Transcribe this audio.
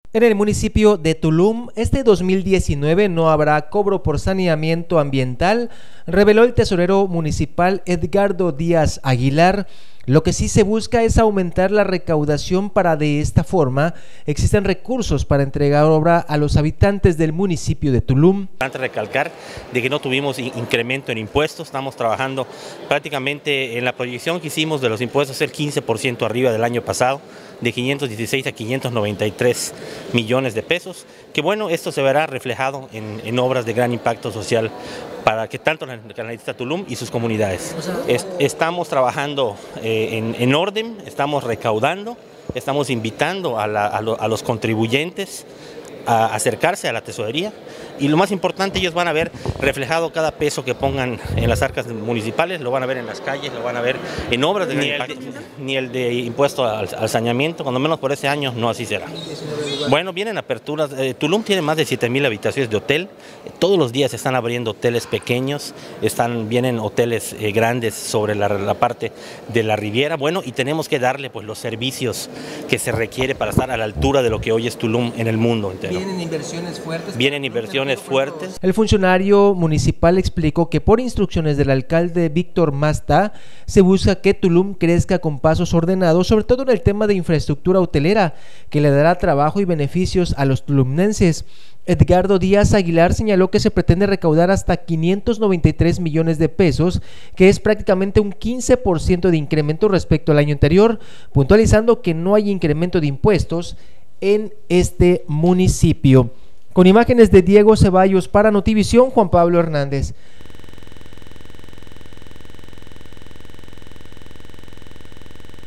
En el municipio de Tulum, este 2019 no habrá cobro por saneamiento ambiental, reveló el tesorero municipal Edgardo Díaz Aguilar. Lo que sí se busca es aumentar la recaudación para de esta forma existen recursos para entregar obra a los habitantes del municipio de Tulum. Antes recalcar de que no tuvimos incremento en impuestos, estamos trabajando prácticamente en la proyección que hicimos de los impuestos el 15% arriba del año pasado, de 516 a 593 millones de pesos, que bueno, esto se verá reflejado en obras de gran impacto social para que tanto la Canalista Tulum y sus comunidades. Estamos trabajando en orden, estamos recaudando, estamos invitando a los contribuyentes a acercarse a la tesorería y lo más importante, ellos van a ver reflejado cada peso que pongan en las arcas municipales, lo van a ver en las calles, lo van a ver en obras de gran impacto, ni el de impuesto al saneamiento, cuando menos por ese año no así será. Bueno, vienen aperturas, Tulum tiene más de 7,000 habitaciones de hotel, todos los días están abriendo hoteles pequeños, vienen hoteles grandes sobre la parte de la Riviera, bueno, y tenemos que darle pues los servicios que se requiere para estar a la altura de lo que hoy es Tulum en el mundo entero. ¿Vienen inversiones fuertes? Vienen inversiones fuertes. El funcionario municipal explicó que por instrucciones del alcalde Víctor Masta se busca que Tulum crezca con pasos ordenados, sobre todo en el tema de infraestructura hotelera, que le dará trabajo y beneficios a los tulumnenses. Edgardo Díaz Aguilar señaló que se pretende recaudar hasta 593 millones de pesos, que es prácticamente un 15% de incremento respecto al año anterior, puntualizando que no hay incremento de impuestos en este municipio. Con imágenes de Diego Ceballos para Notivisión, Juan Pablo Hernández.